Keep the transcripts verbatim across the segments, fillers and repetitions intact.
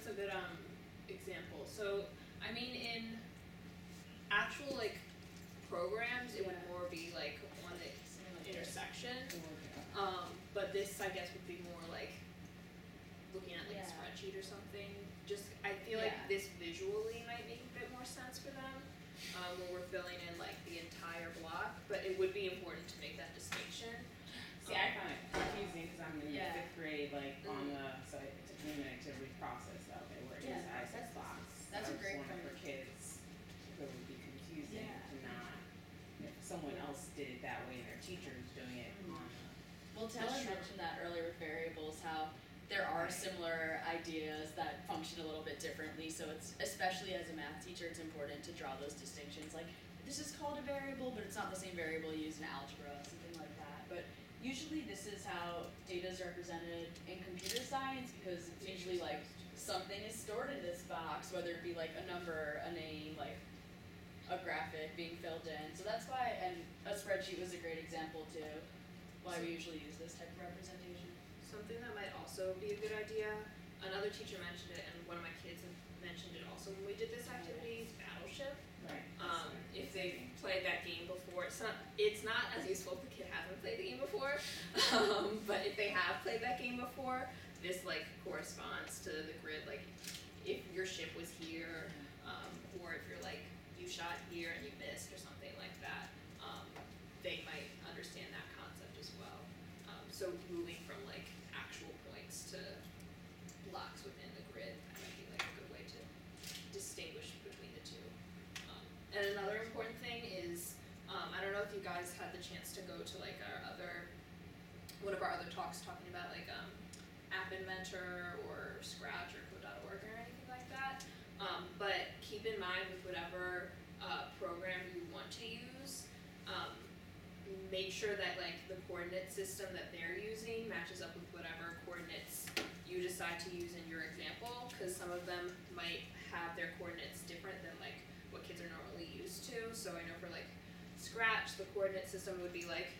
that's a good um example. So I mean, in actual like programs, it would more be like on the intersection. Um, but this, I guess, would be more like looking at like Yeah. a spreadsheet or something. Just, I feel Yeah. like this visually might make a bit more sense for them, um, when we're filling in like the entire block, but it would be important to make that distinction. See, I find it confusing because I'm in Yeah. the fifth grade, like Mm. on the, so it took me a minute to reprocess, okay, where Yeah, is access that's- box? that's I a was great wondering point. for kids, if it would be confusing Yeah. to not, if someone else did it that way and their teacher's doing it Mhm. on Well, Taylor That's true. mentioned that earlier with variables, how there are Right. similar ideas that function a little bit differently, so it's, especially as a math teacher, it's important to draw those distinctions, like, this is called a variable, but it's not the same variable used in algebra, something like that, but usually this is how data is represented in computer science, because it's usually like, something is stored in this box, whether it be like a number, a name, like, a graphic being filled in, so that's why, and a spreadsheet was a great example too, why we usually use this type of representation. Something that might also be a good idea, another teacher mentioned it, and one of my kids mentioned it also when we did this activity, is Battleship. Right. Um, if they've played that game before, it's not, it's not as useful if the kid hasn't played the game before, um, but if they have played that game before, this like corresponds to the grid, like if your ship was here, um, or if you're like, you shot here and you missed or something like that, um, they might understand that concept as well. Um, so moving from like actual points to blocks within the grid, that might be like a good way to distinguish between the two. Um, and another important thing is, um, I don't know if you guys had the chance to go to like our other, one of our other talks talking about like um, App Inventor or Scratch or code dot org or anything like that. Um, but keep in mind with whatever uh, program you want to use, um, make sure that like the coordinate system that they're using matches up with whatever coordinates you decide to use in your example, because some of them might have their coordinates different than like what kids are normally used to. So I know for like Scratch, the coordinate system would be like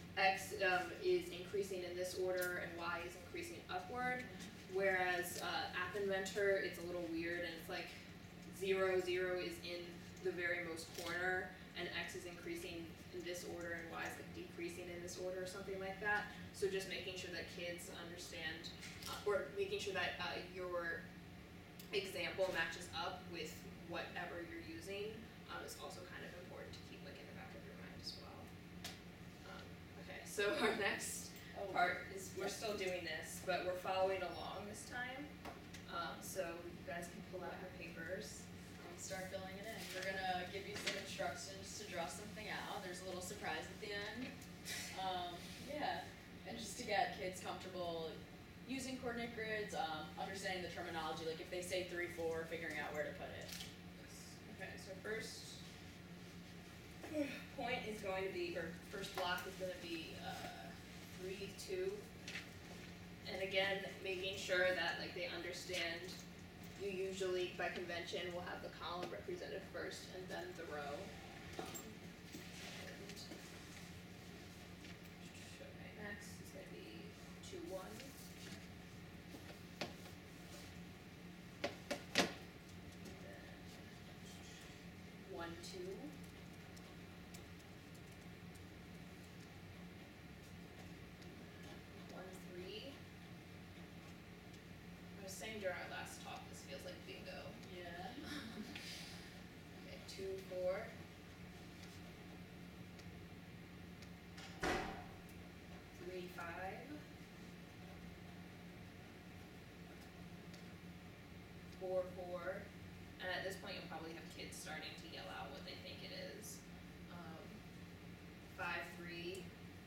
X um, is increasing in this order and Y is increasing upward, whereas uh, App Inventor, it's a little weird and it's like zero, zero is in the very most corner and X is increasing in this order and Y is like decreasing in this order or something like that. So just making sure that kids understand, uh, or making sure that uh, your example matches up with whatever you're using um, is also kind of important to keep like in the back of your mind as well. Um, okay, so our next Oh. part is, we're still doing this, but we're following along this time. Um, so you guys can pull out your papers. And start filling it in. We're gonna give you some instructions to draw something out. There's a little surprise at the end. Um, yeah, and just to get kids comfortable using coordinate grids, um, understanding the terminology, like if they say three, four, figuring out where to put it. Okay, so first point is going to be, or first block is going to be uh, three, two. And again, making sure that like they understand, you usually by convention will have the column represented first and then the row. Um, and okay, next is going to be two, one. And then one, two. One, three. I was saying during our last talk, this feels like bingo. Yeah. Okay, two, four. Three, five. Four, four. And at this point, you'll probably have kids starting to yell out what they think it is. Um, five, three.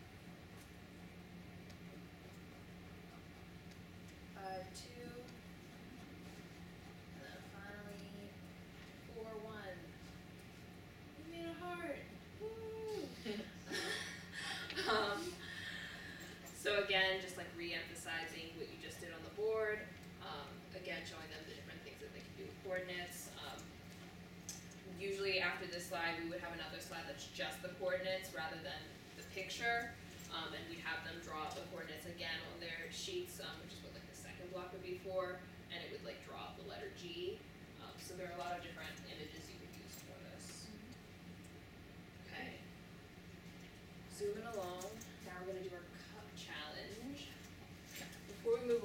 Five, two. And then finally, four, one. You made a heart. Woo! um, so again, just like re-emphasizing what you just did on the board. Um, again, showing them the different things that they can do with coordinates. Um, usually after this slide, we would have another slide that's just the coordinates rather than the picture. Um, and we'd have them draw out the coordinates again on their sheets, um, which is what like the second block would be for, and it would like draw up the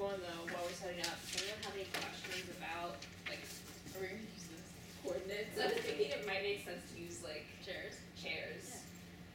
on though, while we're setting up, does anyone have any questions about like Are we gonna use this? coordinates? I was thinking it might make sense to use like Chairs? chairs. Yeah.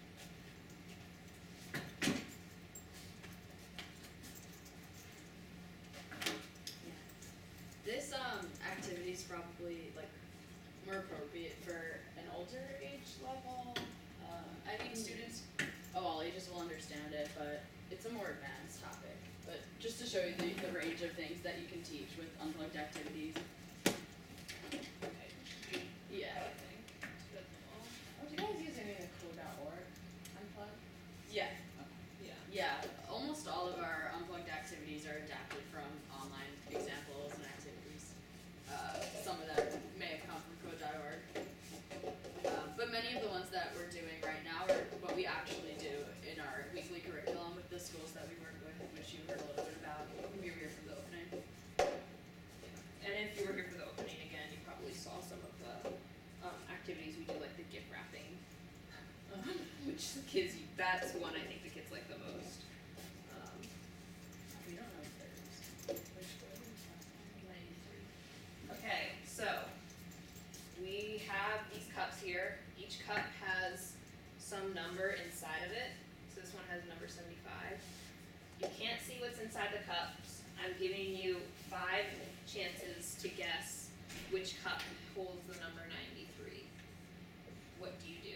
This um activity is probably like more appropriate for an older age level. Um, I think students of all ages will understand it, but it's a more advanced topic. But just to show you the, the range of things that you can teach with unplugged activities. Okay. Yeah. I think. Are you guys using any of cool dot org unplugged? Yeah. Yeah. Yeah. Almost all of our unplugged activities are adapted from online examples and activities. Uh, some of them may have come from code dot org. Um, but many of the ones that we're doing right now are what we actually do in our weekly curriculum with the schools that we work with, which you heard a little bit about if you were here from the opening. And if you were here for the opening again, you probably saw some of the um, activities we do, like the gift wrapping, um, which the kids, that's one I think the kids like the most. Um, We don't know if there's which one. ninety-three. Okay, so we have these cups here. Each cup has some number inside of it. So this one has number seventy-five. You can't see what's inside the cups. I'm giving you five chances to guess which cup holds the number ninety-three. What do you do?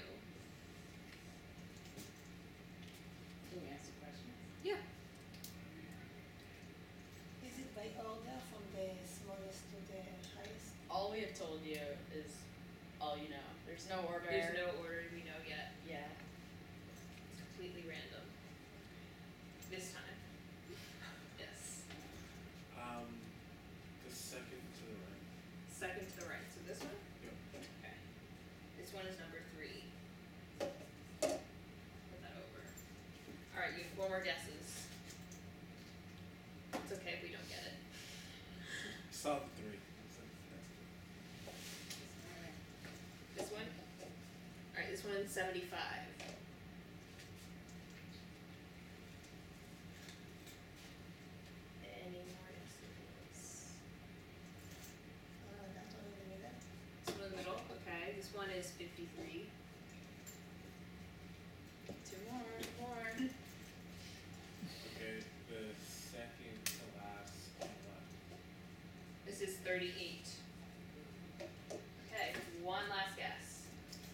Can we ask a question? Yeah. Is it by order from the smallest to the highest? All we have told you is all you know. There's no order. There's no order we know yet. Yeah. It's completely random. This time. Yes. Um, the second to the right. Second to the right. So this one? Yep. Okay. This one is number three. Put that over. Alright, you have four more guesses. It's okay if we don't get it. Saw the three. It's like, that's good. This one? Alright, this one's seventy-five. Any more guesses? Uh, that one in the middle. This one in the middle, okay. This one is fifty-three. Two more. More. Okay, the second to last on the left. This is thirty-eight. Okay, one last guess.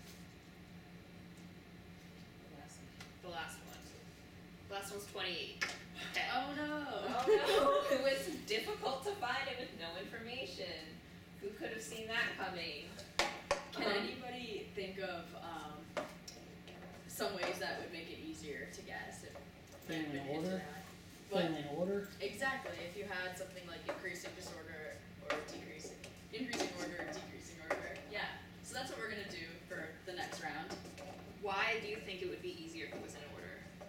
The last one. The last one. The last one's twenty-eight. Okay. Oh no. Oh no, it was difficult to find it with no information. Who could have seen that coming? Can Um, anybody think of um, some ways that would make it easier to guess? If Family they've been into order? that? What? Family order? Exactly. If you had something like increasing disorder or decreasing, increasing order, decreasing order. Yeah. So that's what we're gonna do for the next round. Why do you think it would be easier if it was in order?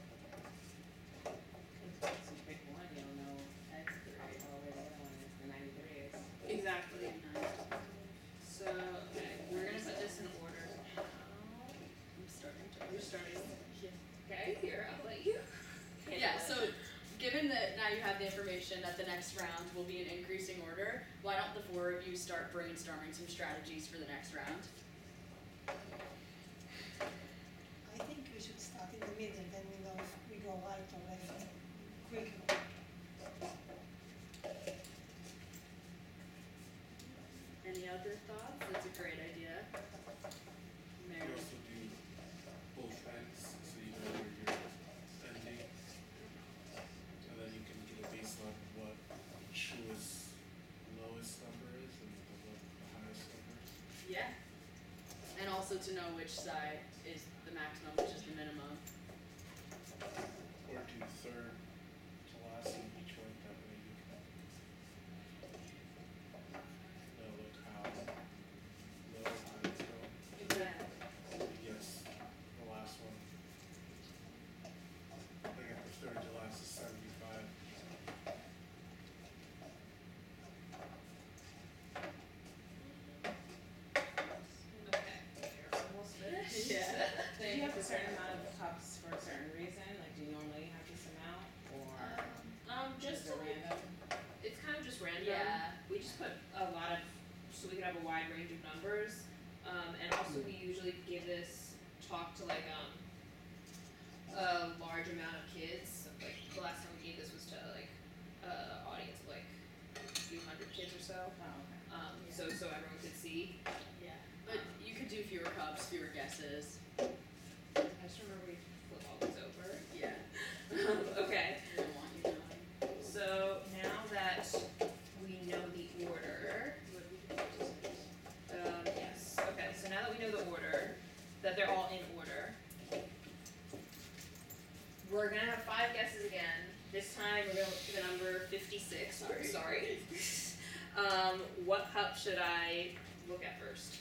Cause once you pick one, you'll know X three, or where the other one is, the ninety-three is. Exactly. So, okay, we're gonna put this in order now. I'm starting to. You're starting. Yeah. Okay, here, I'll let you. Yeah, handle so it. given that now you have the information that the next round will be in increasing order, why don't the four of you start brainstorming some strategies for the next round? I think we should start in the middle, then we know if we go right or left quicker. Any other thoughts? That's a great idea. You Mary? also do both ends, so you know where you're ending. And then you can get a baseline of what truest lowest number is and the, what the highest number is. Yeah. And also to know which side is the maximum, which is the minimum. Or do third to last in each one, that way you can know like how low high it's going. Exactly. Yes, the last one. I got the third to last is seventy-five. Okay, we're almost finished. Yeah. Do you have a certain amount of cups for a certain reason? Like, do you normally have this amount, or Um, is just it like, random? just put a lot of, so we could have a wide range of numbers. Um, and also we usually give this talk to like, um, a large amount of kids. Like the last time we gave this was to like, uh, audience of like a few hundred kids or so. Oh, okay. Um, so, so everyone could see. Yeah, but you could do fewer cups, fewer guesses. I just remember we flip all these over. Yeah. Okay, We don't want you knowing. so now that we know the order, um, yes, okay, so now that we know the order, that they're all in order, we're gonna have five guesses again. This time we're going to the number fifty-six, sorry, sorry. Um, what cup should I look at first?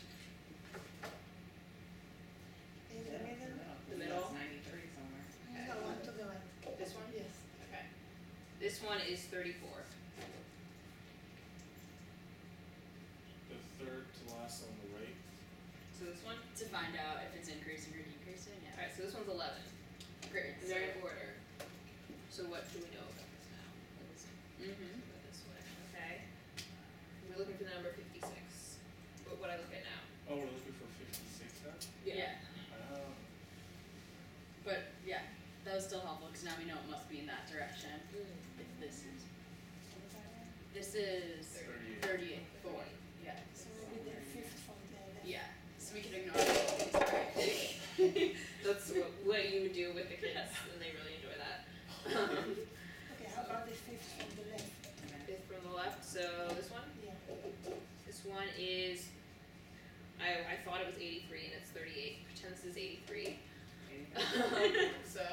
In the middle, The middle? That's ninety-three somewhere. no, one to the right, This one? yes. Okay. This one is thirty-four. The third to last on the right. So this one? To find out if it's increasing or decreasing, yeah. Alright, so this one's eleven. Great. And they're in order. So what do we know about this now? Mm-hmm. Go this way, okay? We're looking for the number fifty-six. What would I look at now? Oh, we're looking for fifty-six now? Yeah. Oh. But yeah, that was still helpful because now we know it must be in that direction. If this is, this is Thirty-eight. thirty-eight, four, yeah, So maybe the fifth from the left. yeah, so we can ignore it, right? That's what, what you would do with the kids, and they really enjoy that. Um, Okay, how about the fifth from the left? Fifth from the left, so this one? Yeah. This one is, I, I thought it was eighty-three and it's thirty-eight, pretend this is eighty-three. So,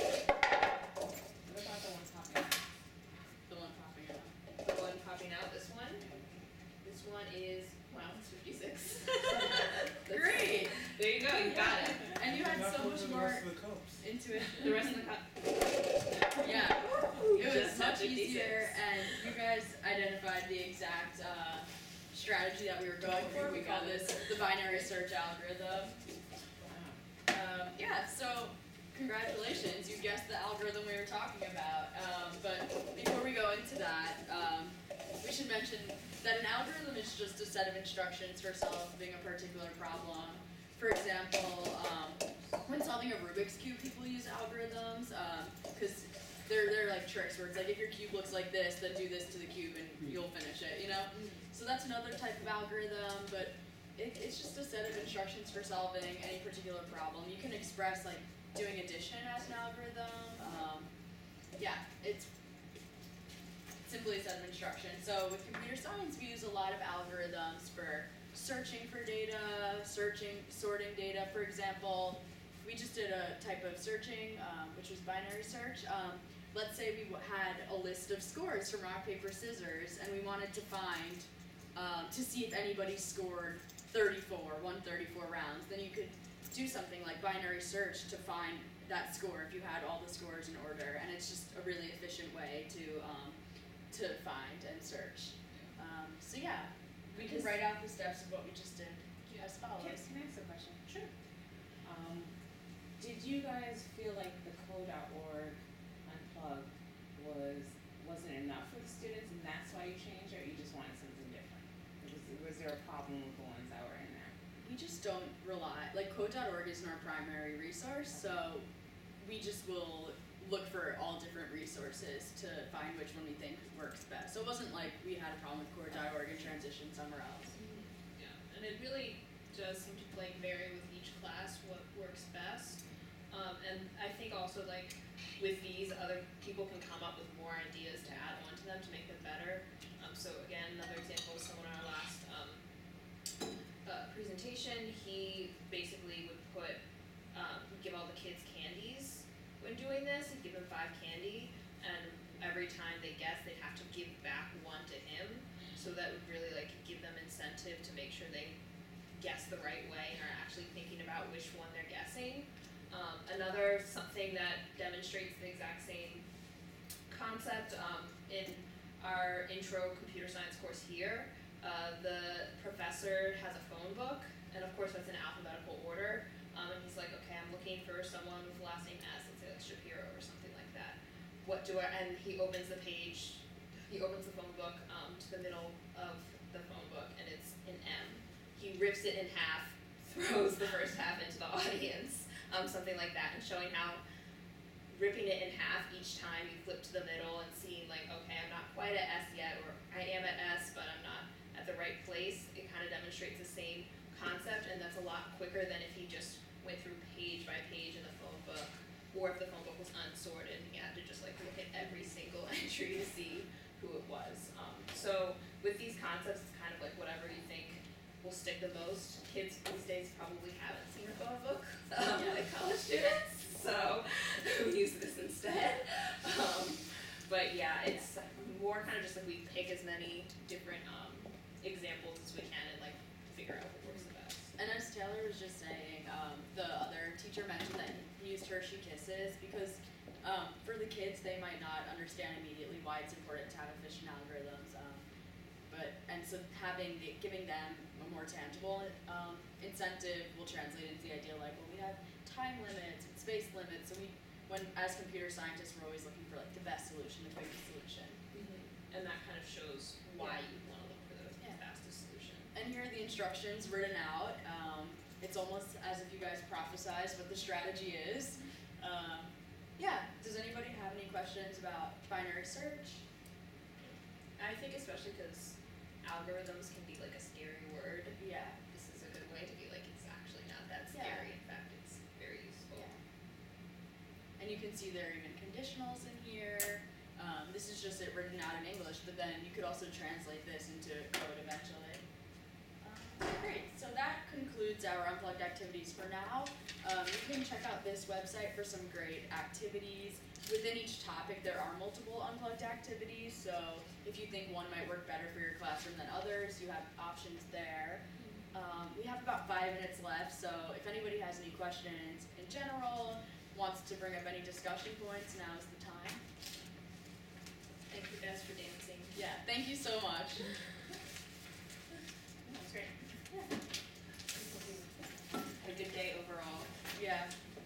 What about the one popping up? The one popping up. the one popping out, this one, this one is, wow, it's fifty-six. Great, There you go, you got it. and you had Now so go much to the more rest of the cups. intuition. The rest of the cup. Yeah, it was Just much fifty-six. easier, and you guys identified the exact uh, strategy that we were going for. We call this the binary search algorithm. Wow. Um, yeah, so congratulations, you guessed the algorithm we were talking about. Um, but before we go into that, um, we should mention that an algorithm is just a set of instructions for solving a particular problem. For example, um, when solving a Rubik's Cube, people use algorithms because they're, they're like tricks where it's like if your cube looks like this, then do this to the cube and you'll finish it, you know? So that's another type of algorithm, but it, it's just a set of instructions for solving any particular problem. You can express like doing addition as an algorithm. Um, yeah, it's simply a set of instructions. So with computer science, we use a lot of algorithms for searching for data, searching, sorting data. For example, we just did a type of searching, um, which was binary search. Um, let's say we w- had a list of scores from rock, paper, scissors, and we wanted to find, um, to see if anybody scored thirty-four, one thirty-four rounds. Then you could do something like binary search to find that score if you had all the scores in order, and it's just a really efficient way to um, to find and search. Um, so yeah, we can write out the steps of what we just did as follows. Can can I ask a question? Sure. Um, did you guys feel like the code dot org Unplugged was, wasn't enough for the students and that's why you changed, or you just wanted something different? Was, was there a problem with the ones that were in there? We just don't rely, like code dot org isn't our primary resource, so we just will look for all different resources to find which one we think works best. So it wasn't like we had a problem with code dot org and transitioned somewhere else. Yeah, and it really does seem to like vary with each class what works best. Um, and I think also like with these, other people can come up with more ideas to add on to them to make them better. Um, so again, another example was someone in our last um, uh, presentation, he basically would put, um, he'd give all the kids candies when doing this. He'd give them five candy, and every time they guess, they'd have to give back one to him. So that would really like give them incentive to make sure they guess the right way and are actually thinking about which one they're guessing. Um, another something that demonstrates the exact same concept um, in our intro computer science course here, uh, the professor has a phone book, and of course that's in alphabetical order. Um, and he's like, okay, I'm looking for someone with the last name S, let's say like Shapiro or something like that. What do I? And he opens the page. He opens the phone book um, to the middle of rips it in half, throws the first half into the audience, um, something like that, and showing how ripping it in half each time you flip to the middle and seeing like, okay, I'm not quite at S yet, or I am at S, but I'm not at the right place. It kind of demonstrates the same concept, and that's a lot quicker than if he just went through page by page in the phone book, or if the phone book was unsorted and he had to just like look at every single entry to see who it was. Um, so with these concepts, it's kind of like whatever you think will stick the most. Kids these days probably haven't seen a phone book, um, Yeah. like college students, so we use this instead. Um, but yeah, it's more kind of just like we pick as many different um, examples as we can and like figure out what works the best. And as Taylor was just saying, um, the other teacher mentioned that he used Hershey Kisses because um, for the kids, they might not understand immediately why it's important to have efficient algorithms. Um, but and so having the, giving them a more tangible um, incentive will translate into the idea like, well, we have time limits and space limits, so we, when as computer scientists, we're always looking for like the best solution, the quickest solution. Mm-hmm. And that kind of shows why Yeah. you want to look for the Yeah. fastest solution. And here are the instructions written out. Um, it's almost as if you guys prophesized what the strategy is. Um, yeah, does anybody have any questions about binary search? I think especially because algorithms can be like a scary word. Yeah. This is a good way to be like, it's actually not that Yeah. scary. In fact, it's very useful. Yeah. And you can see there are even conditionals in here. Um, this is just it written out in English, but then you could also translate this into code eventually. Um, great, so that concludes our Unplugged Activities for now. Um, you can check out this website for some great activities. Within each topic, there are multiple Unplugged Activities, so if you think one might work better for your classroom than others, you have options there. Um, we have about five minutes left, so if anybody has any questions in general, wants to bring up any discussion points, now is the time. Thank you guys for dancing. Yeah, thank you so much. That was great. Had a good day overall. Yeah.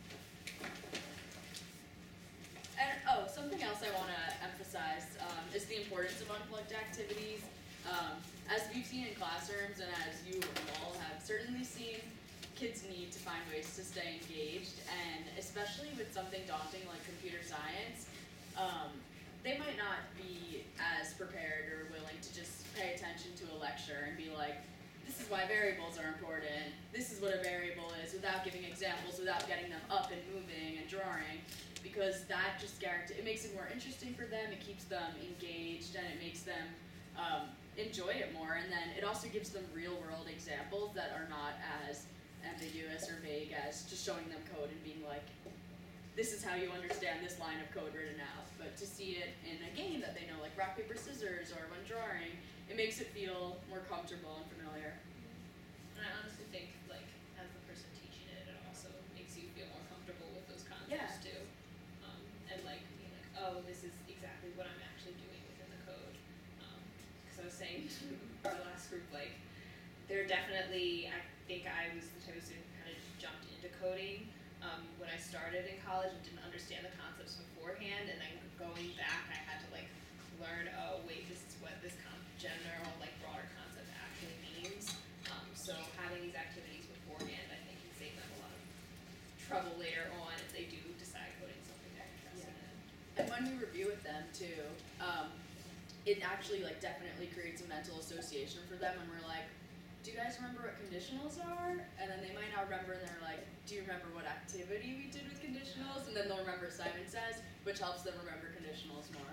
And, oh, something else I want to emphasize um, is the importance of unplugged activities. Um, as we've seen in classrooms, and as you all have certainly seen, kids need to find ways to stay engaged, and especially with something daunting like computer science, um, they might not be as prepared or willing to just pay attention to a lecture and be like, this is why variables are important, this is what a variable is, without giving examples, without getting them up and moving and drawing, because that just guarantee, it makes it more interesting for them, it keeps them engaged, and it makes them um, enjoy it more, and then it also gives them real world examples that are not as ambiguous or vague as just showing them code and being like, this is how you understand this line of code written out. But to see it in a game that they know, like rock, paper, scissors, or when drawing, it makes it feel more comfortable and familiar. And I honestly think, like, as the person teaching it, it also makes you feel more comfortable with those concepts Yeah. too. Um, and like being like, oh, this is exactly what I'm actually doing within the code. Because I was saying to our last group, like, there definitely, I think I was the type of student who kind of jumped into coding um, when I started in college and didn't understand the concepts beforehand, and then going back, I had to like learn, oh wait, this is what this con- general, like broader concept actually means. Um, so having these activities beforehand, I think can save them a lot of trouble later on if they do decide coding something they're interested in. And when we review with them too, um, it actually like definitely creates a mental association for them when we're like, do you guys remember what conditionals are? And then they might not remember and they're like, do you remember what activity we did with conditionals? And then they'll remember Simon Says, which helps them remember conditionals more.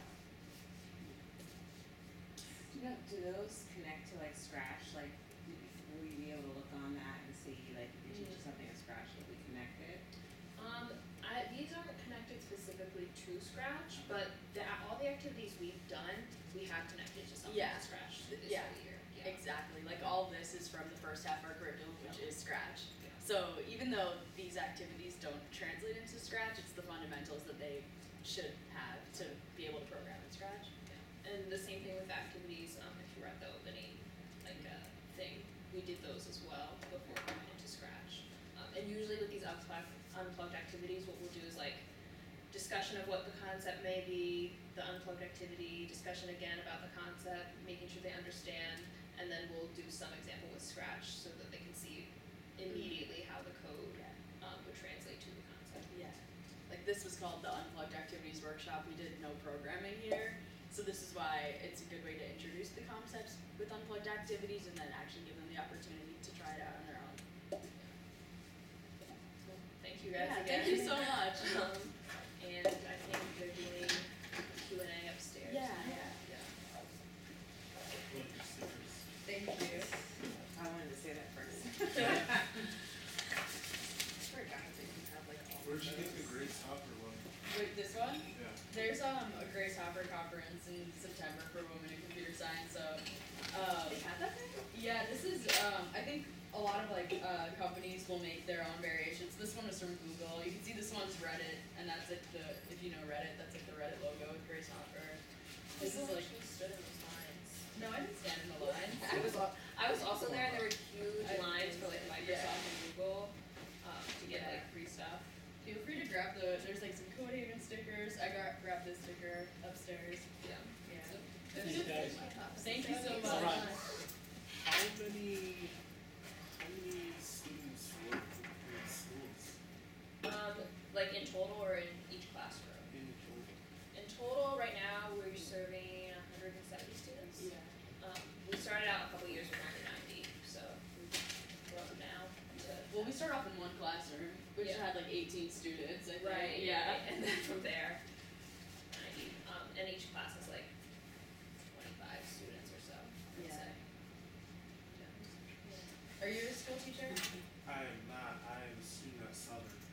Do you know, do those connect to like Scratch? Like, will you be able to look on that and see like if you teach something in Scratch that we connected? Um, I, these aren't connected specifically to Scratch, but the, all the activities we've done, we have connected to something Yeah. in Scratch this Yeah. whole year. Yeah. Exactly. Like all this is from the first half of our curriculum, which is Scratch. Yeah. So even though these activities don't translate into Scratch, it's the fundamentals that they should have to be able to program in Scratch. Yeah. And the same thing with activities, um, if you were at the opening, like, uh, thing, we did those as well before coming into Scratch. Um, and usually with these unplugged, unplugged activities, what we'll do is like, discussion of what the concept may be, the unplugged activity, discussion again about the concept, making sure they understand, and then we'll do some example with Scratch so how the code Yeah. um, would translate to the concept. Yeah. Like this was called the Unplugged Activities Workshop. We did no programming here. So this is why it's a good way to introduce the concepts with Unplugged Activities and then actually give them the opportunity to try it out on their own. Thank you guys Yeah, again. thank you so much. Um, and I think they're doing Q and A upstairs. Yeah, yeah. Yeah. Look, your stickers. Thank you. I wanted to say that first. I forgot that you have like all Where'd you of get the those. Grace Hopper one? Wait, this one? Yeah. There's um a Grace Hopper conference in September for women in computer science, so um They had that thing? yeah, this is um I think a lot of like uh companies will make their own variations. This one is from Google. You can see this one's Reddit, and that's like the if you know Reddit, that's like the Reddit logo with Grace Hopper. This is like She stood in those lines. no, I didn't stand in the lines. I was al- I was also there, and there were huge I- lines for like Microsoft and Google um, to get Yeah. like free stuff. Feel free to grab the there's like some coding and stickers. I got grabbed this sticker upstairs. Yeah. Yeah. Thank you guys. Thank you so much. Alright. How many, how many students work in schools Um, like in total or in each classroom? in total? In total, right now we're serving one hundred seventy students. Yeah. Um, we started out a couple years with only ninety, so we've grown now to. Well, we start off in one classroom, which Yeah. had like eighteen students, I think. Right, Yeah. right, and then from there, ninety, um, and each class is like twenty-five students or so, I'd Yeah. say. Are you a school teacher? I am not, I am a student at Southern.